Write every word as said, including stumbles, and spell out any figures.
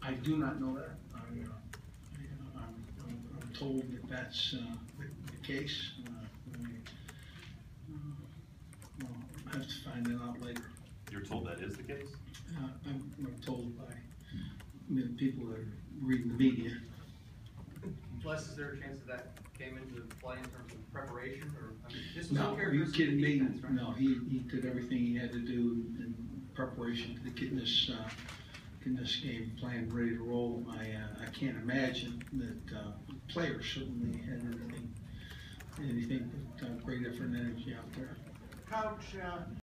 I do not know that. I, uh, I, uh, I'm, I'm, I'm told that that's uh, the, the case. Uh, I, uh, well, I'll have to find that out later. You're told that is the case? Uh, I'm, I'm told by many people that are reading the media. Plus, is there a chance that that came into play in terms of preparation, or I mean, this was No, all are you characteristic kidding of the me? defense, right? No, he, he did everything he had to do in preparation to getting this, uh, getting this game planned, ready to roll. I, uh, I can't imagine that uh, players certainly had anything, anything but uh, great effort and energy out there. Coach, uh,